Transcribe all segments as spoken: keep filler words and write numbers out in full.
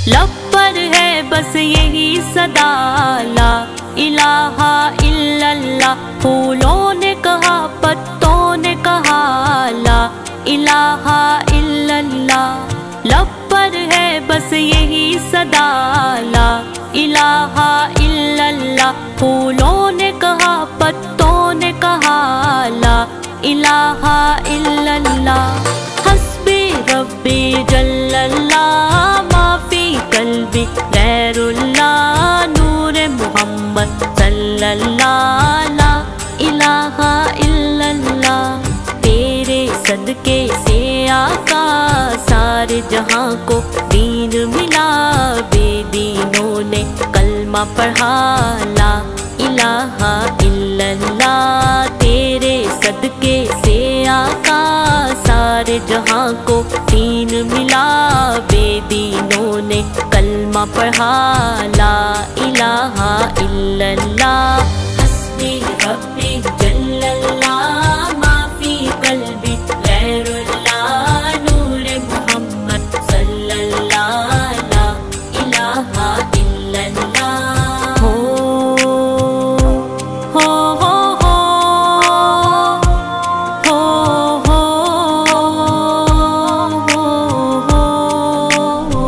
लब पर है बस यही सदा ला इलाहा इल्लल्लाह। फूलों ने कहा पत्तों ने कहा ला इलाहा इल्लल्लाह। लब पर है बस यही सदा ला इलाहा इल्लल्लाह। फूलों ने कहा पत्तों ने कहा ला इलाहा इल्लल्लाह। हस्बी रब्बी जल्लल्लाह माफी कल्बी गैरुल्लाह। नूर मोहम्मद सल्लल्लाह ला इलाहा इल्लल्लाह। तेरे सदके से आका सारे जहां को दीन मिला। बेदीनों ने कलमा पढ़ा ला इलाहा इल्लल्लाह। तेरे सदके से आका सारे जहां को दीन मिला। बेदीनों ने कलमा पढ़ा ला इलाहा इल्लल्लाह। हस्बी रब्बी जल्लल्लाह माफी कल्बी गैरुल्लाह। नूर मोहम्मद सल्लल्लाह ला इलाहा इल्लल्लाह। हो हो हो हो हो हो।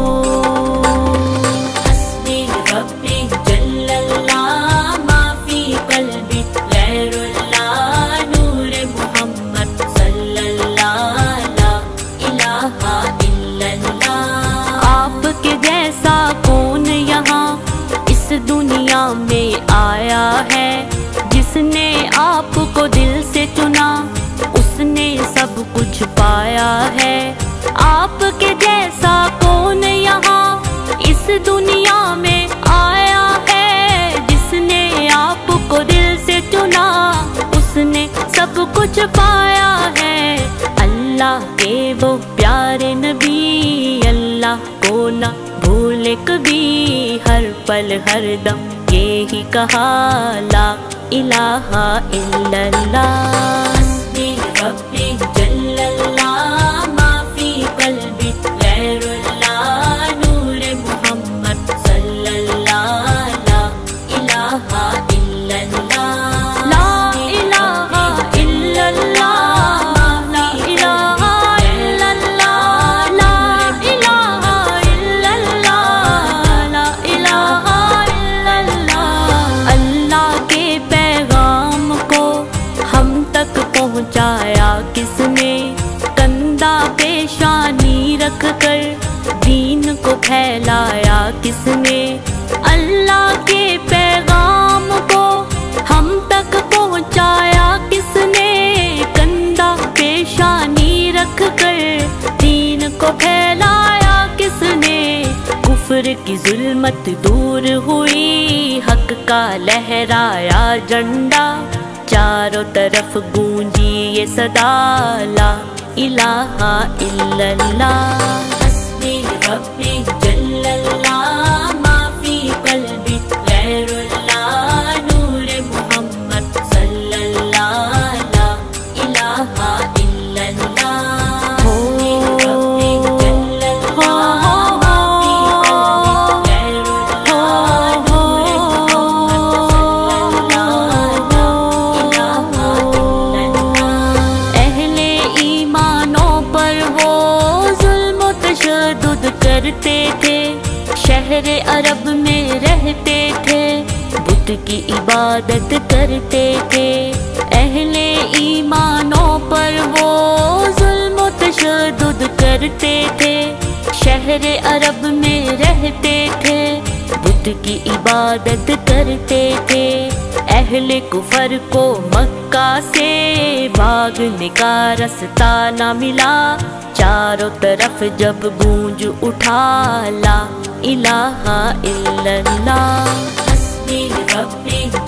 हस्बी रब्बी जल्लल्लाह माफी कल्बी गैरुल्लाह। नूर मोहम्मद सल्लल्लाह ला इलाहा इल्लल्लाह। आपके जैसा कौन यहाँ इस दुनिया में आया है। जिसने आपको दिल से चुना उसने सब कुछ पाया है। आपके जैसा कौन यहाँ इस दुनिया में आया है। जिसने आपको दिल से चुना उसने सब कुछ पाया है। अल्लाह के वो प्यारे नबी अल्लाह को ना भूले कभी। हर पल हर दम ये ही कहा ला इलाहा इल्लल्लाह। हस्बी रब्बी जल्लल्लाह माफी कल्बी गैरुल्लाह। नूर मोहम्मद सल्लल्लाह ला इलाहा इल्लल्लाह। ला इलाहा इल्लल्लाह ला इलाहा इल्लल्लाह ला इलाहा इल्लल्लाह ला इलाहा इल्लल्लाह। अल्लाह के पैगाम को हम तक पहुँचाया किसने। कंधा पेशानी रख कर दीन को फैलाया किसने। अल्लाह के पैगाम को हम तक पहुँचाया किसने। कंधा पेशानी रख कर दीन को फैलाया किसने। कुफ्र की जुल्मत दूर हुई हक का लहराया झंडा। चारों तरफ गूंजी ये सदा ला इलाहा इल्लल्लाह। हस्बी रब्बी जल्लल्लाह माफी कल्बी गैरुल्लाह। नूर मोहम्मद सल्लल्लाह ला इलाहा इल्लल्लाह। हस्बी रब्बी जल्लल्लाह माफी कल्बी गैरुल्लाह। नूर मोहम्मद सल्लल्लाह ला इलाहा इल्लल्लाह। अहले ईमानों पर वो जुल्म तशद्दुद करते थे। शहर अरब में रहते थे बुत की इबादत करते थे। अहले ईमानों पर वो जुल्म तशद्दुद करते थे। शहर अरब में रहते थे बुत की इबादत करते थे। अहले कुफर को मक्का से भागने का रास्ता न मिला। चारों तरफ जब गूंज उठा ला इलाहा इल्लल्लाह। हस्बी रब्बी